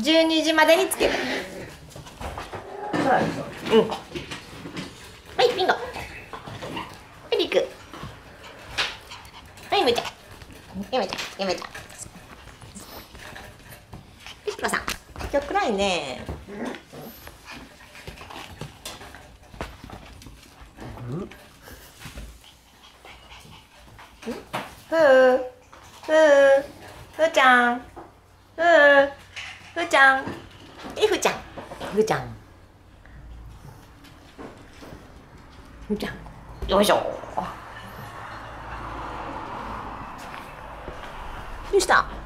12時までにつける。うん。はい、ピンゴ。はい、リク。はい、むちゃん。ゆめちゃん、ゆめちゃん。ピスコさん、今日暗いね。ふー、ふー、ふーちゃん、ふー、ふーちゃん、ふーちゃん、ふーちゃん、ふーちゃん、よいしょ。どうした？